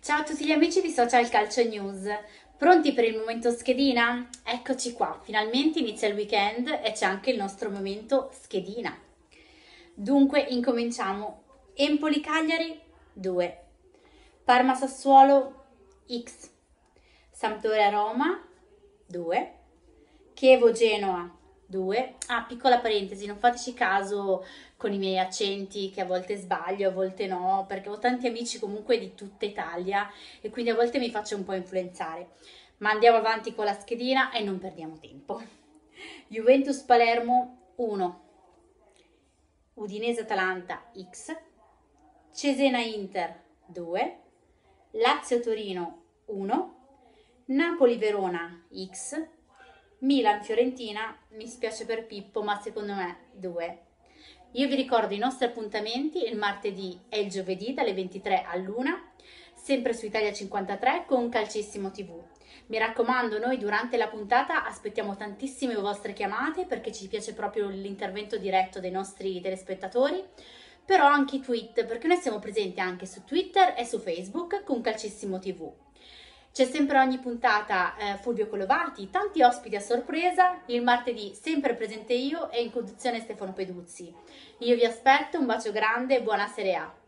Ciao a tutti gli amici di Social Calcio News, pronti per il momento schedina? Eccoci qua, finalmente inizia il weekend e c'è anche il nostro momento schedina. Dunque incominciamo. Empoli-Cagliari 2, Parma-Sassuolo X, Sampdoria-Roma 2, Chievo-Genoa 2. Ah, piccola parentesi, non fateci caso con i miei accenti che a volte sbaglio, a volte no, perché ho tanti amici comunque di tutta Italia e quindi a volte mi faccio un po' influenzare. Ma andiamo avanti con la schedina e non perdiamo tempo. Juventus-Palermo 1, Udinese-Atalanta X, Cesena-Inter 2, Lazio-Torino 1, Napoli-Verona X, Milan-Fiorentina, mi spiace per Pippo, ma secondo me 2. Io vi ricordo i nostri appuntamenti il martedì e il giovedì dalle 23 all'1, sempre su Italia 53 con Calcissimo TV. Mi raccomando, noi durante la puntata aspettiamo tantissime vostre chiamate perché ci piace proprio l'intervento diretto dei nostri telespettatori, però anche i tweet, perché noi siamo presenti anche su Twitter e su Facebook con Calcissimo TV. C'è sempre ogni puntata Fulvio Colovati, tanti ospiti a sorpresa, il martedì sempre presente io e in conduzione Stefano Peduzzi. Io vi aspetto, un bacio grande e buona Serie A!